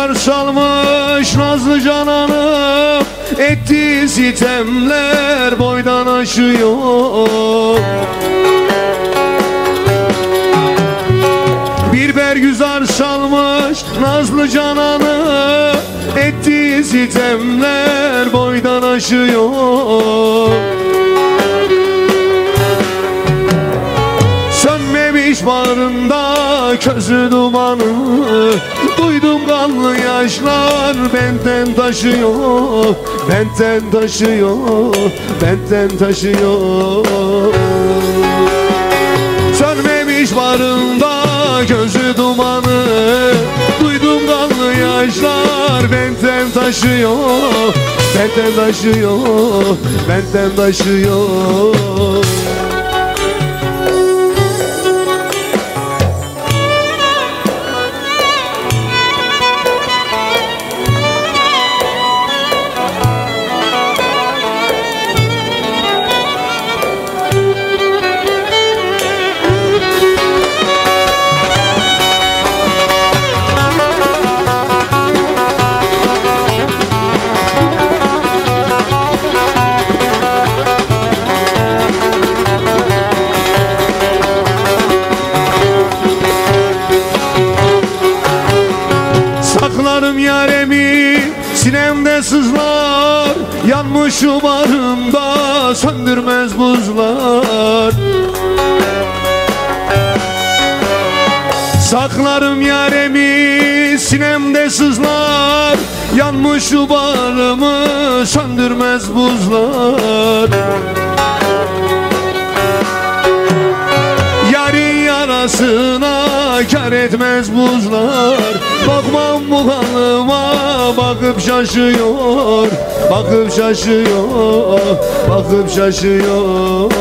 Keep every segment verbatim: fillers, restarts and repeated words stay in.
güzar salmış nazlı cananım, ettiği sitemler boydan aşıyor. Bir bergüzar salmış nazlı cananı, ettiği sitemler boydan aşıyor. Sönmemiş bağrında közü dumanı, duydum kanlı yaşlar benden taşıyor, benden taşıyor, benden taşıyor. Sönmemiş bağrında gözü dumanı, duydum kanlı yaşlar benden taşıyor, benden taşıyor, benden taşıyor. Saklarım yaremi, sinemde sızlar, yanmış umarımda söndürmez buzlar. Saklarım yaremi, sinemde sızlar, yanmış umarımı söndürmez buzlar. Yarın yarasına kar etmez buzlar, bakmam bu kanıma bakıp şaşıyor, bakıp şaşıyor, bakıp şaşıyor.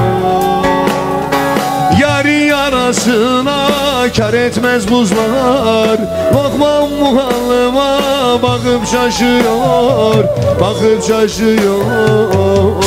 Yarın yarasına kar etmez buzlar, bakmam bu kanıma bakıp şaşıyor, bakıp şaşıyor.